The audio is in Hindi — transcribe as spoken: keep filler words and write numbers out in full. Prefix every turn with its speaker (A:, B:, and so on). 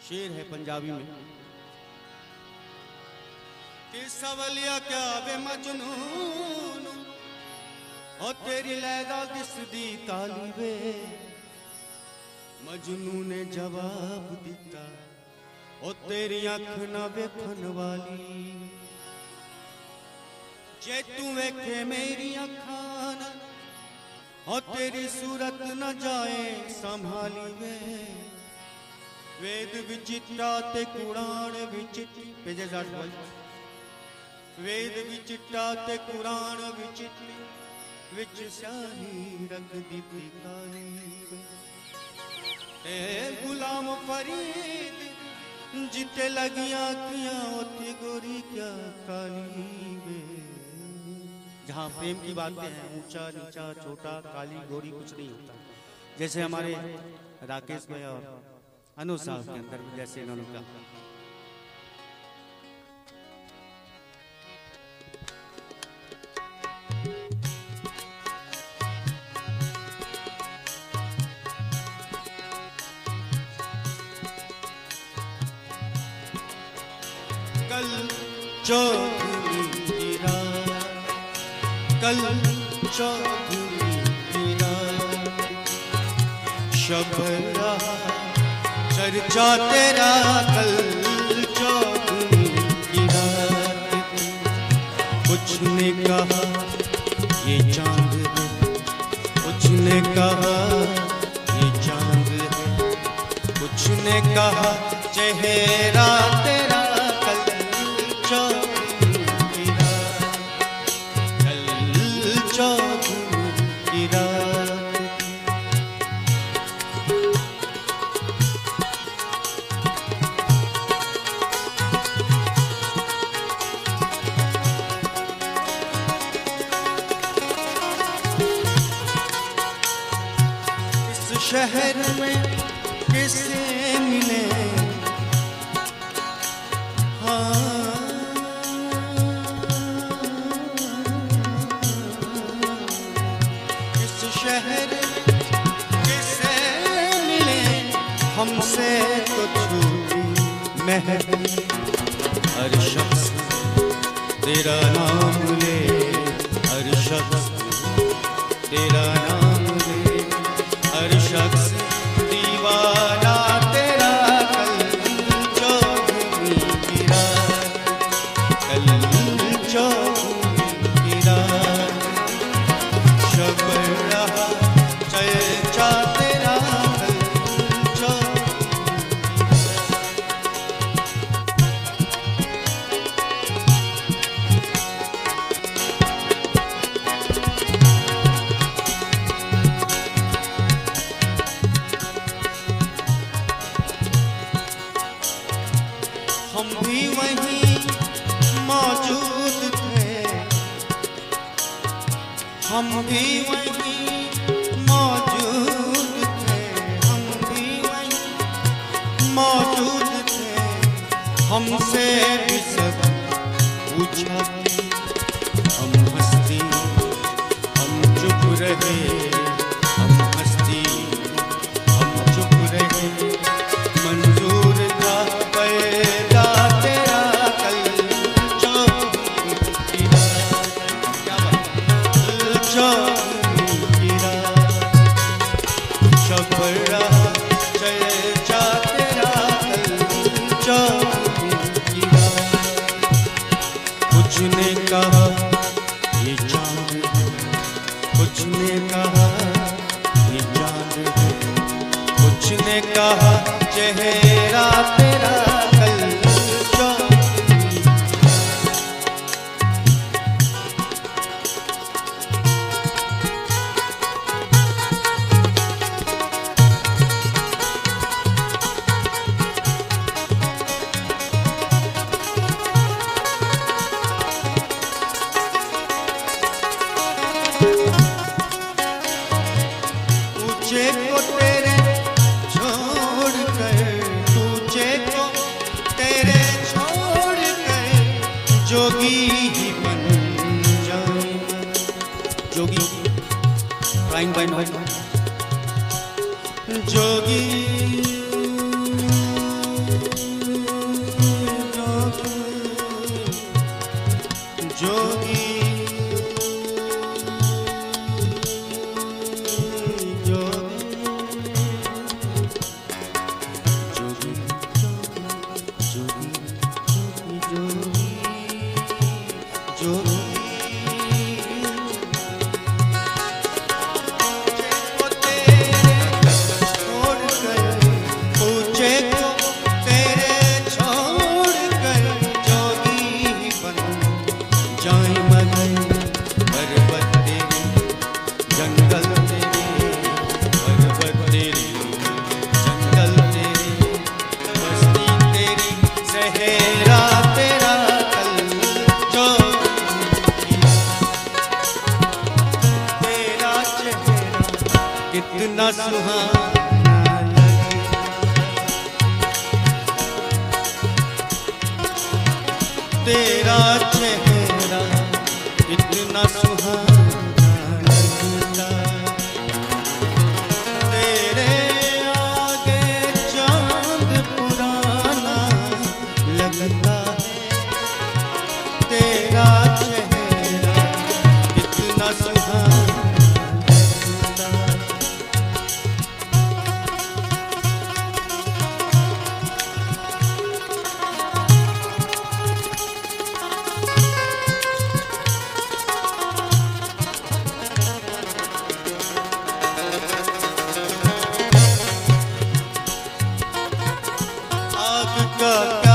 A: शेर है पंजाबी में कि सवलिया क्या वे मजनून और तेरी लैला दिसदी ताली वे। मजनू ने जवाब दिता और तेरी अख ना वेखन वाली। जे तू वेखे मेरी अखां ना और तेरी सूरत न जाए संभाली वे। वेद विचिट्टा ते कुरान विचिट पेजे जाट बोल। वेद विचिट्टा ते कुरान विचिट विच स्याही रख दी काली वे। ए गुलाम फरीद जिते लगियां किया उथे गोरी क्या काली वे। जहाँ प्रेम की बातें हैं ऊंचा नीचा छोटा काली गोरी कुछ नहीं होता। जैसे हमारे राकेश भाई और अनुज साहब के अंदर भी जैसे इन्होंने कहा कल चौधरी की रात, कल चौधरी की रात, शब रहा चर्चा तेरा। कल चौधरी की रात कुछ ने कहा ये चांद है, कुछ ने कहा ये चांद है, कुछ ने कहा चेहरा तेरा। शहर में किसे मिले हाँ, इस शहर किसे मिले हमसे तो छूटी महक। हर शख्स तेरा नाम ले, हर शख्स तेरा नाम ले, हर शख्स दीवाना तेरा। कल चौधरी की रात, कल चौधरी की रात, शब रहा चर्चा तेरा। कल चौधरी हम भी वहीं मौजूद थे, हम भी वहीं मौजूद थे, हम भी वहीं मौजूद थे। हमसे भी सब पूछा, हम हंसती हम चुप रहे, हम हंसती हम चुप रहे। मंजूर था पैदा तेरा। कल चौधरी की रात, क्या बात, कल चौधरी की रात, शब रहा चर्चा तेरा। कल चौधरी की रात कुछ ने कहा ये चांद है, कुछ ने कहा ये चांद है, कुछ ने कहा चेहरा तेरा। कल चौधरी ऊंचे को तेरे छोड़ कर, ऊंचे को तेरे छोड़ कर जोगी ही बन जाए। जोगी राइन बाइन जोगी तेरा चेहरा इतना सुहाना लगता, तेरे आगे चांद पुराना लगता है, तेरा चेहरा इतना सुहाना लगता। आग का